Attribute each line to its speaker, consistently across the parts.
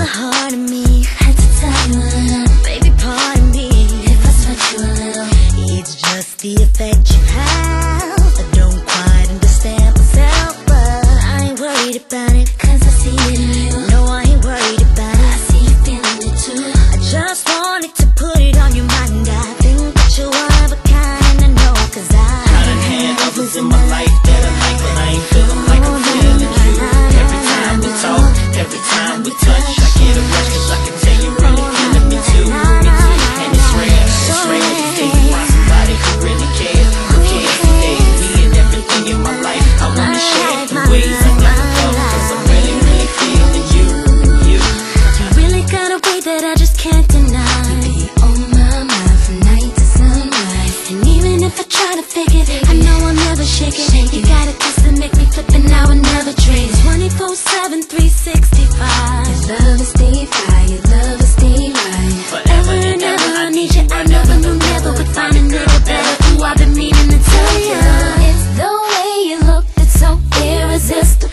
Speaker 1: heart of me. Had to tell you a little, baby, pardon me if I touch you a little. It's just the effect you have. I don't quite understand myself, but I ain't worried about it, cause I see it in you. No, I ain't worried about it, I see you feeling it too. I just wanted to put it on your mind. I think that you're one of a kind, I know, cause I
Speaker 2: done had others in my life that I like, but I ain't feeling like I'm feeling you. Every time we talk, every time we touch, I get a rush, cause I can tell you really feeling me too, me too. And it's rare these days to find somebody who really cares, who cares for me and everything in my life. I wanna share the ways I never felt, cause I'm really, really feeling you. You
Speaker 1: really got a way that I just can't deny. You be on my mind from night to sunrise, and even if I try to fake it, I know I'll never shake it. You got a kiss to make me flip and I will never trade it. 24/7, 365. Your love will stay fly, your love will stay right.
Speaker 2: Forever and ever,
Speaker 1: I need you. I never knew never would find a nigga better. Ooh, I've been meaning to tell you. It's the way you look that's so irresistible.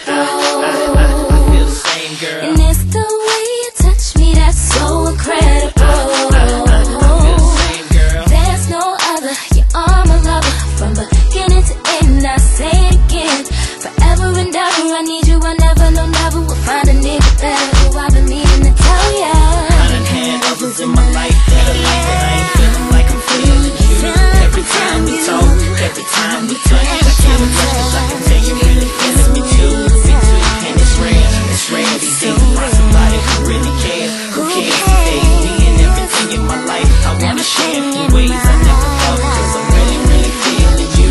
Speaker 2: I feel the same, girl.
Speaker 1: And it's the way you touch me that's so incredible.
Speaker 2: I feel the same, girl.
Speaker 1: There's no other, you are my lover. From beginning to end, I say it again. Forever and ever, I need you. I never, no, never will find a nigga better. Ooh, I've been meaning to tell ya.
Speaker 2: I done had others in my life that I like, but I ain't feeling like I'm feeling you. Every time we talk, every time we touch, I get a rush, cause I can tell you really feeling me too, me too. And it's rare these days to find somebody who really cares, who cares for me and everything in my life. I wanna share the ways I never felt, cause I'm really, really feeling you.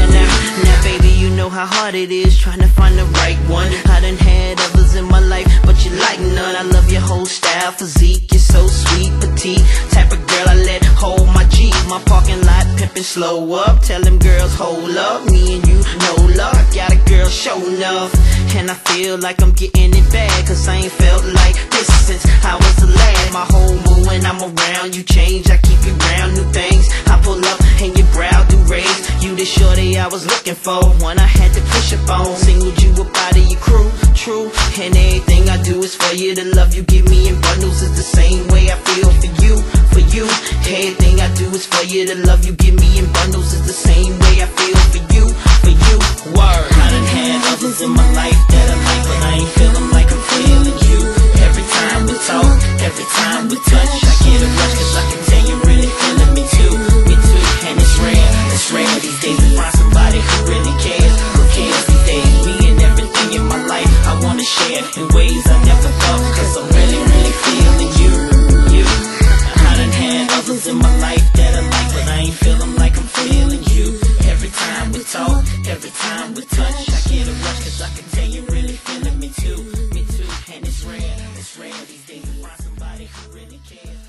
Speaker 2: Now baby, you know how hard it is trying to find the right one. I done had others in my life, but you like none. I love your whole style, physique, you're so sweet, petite, type of girl I let hold my G. My parking lot pimpin' slow up, tell them girls hold up, me and you no luck. Got a girl showing enough, and I feel like I'm getting it bad, cause I ain't felt like this since I was a lad. My whole mood when I'm around you change, I keep you round, new things I pull up and your brow do raise. You the shorty I was looking for, one I had to push up on. Singled you up out of your crew, true, and everything I do is for you. The love you give me in bundles is the same way I feel for you, for you. Everything I do is for you. The love you give me in bundles is the same way I feel for you, for you. Word. I done had others in my life that I like, but I ain't feeling like I'm feeling you. Every time we talk, every time we touch, I get a rush, cause I can tell you really feeling me too, me too. And it's rare these days to find somebody who really cares, who cares these days. Me and everything in my life, I wanna share in ways I never thought, cause I'm really, really feeling you, you. I done had others in my life that I like, but I ain't feeling like I'm feeling you. Every time we talk, every time we touch, I get a rush, cause I can tell you really feeling me too, me too. And it's rare these days to find somebody who really cares.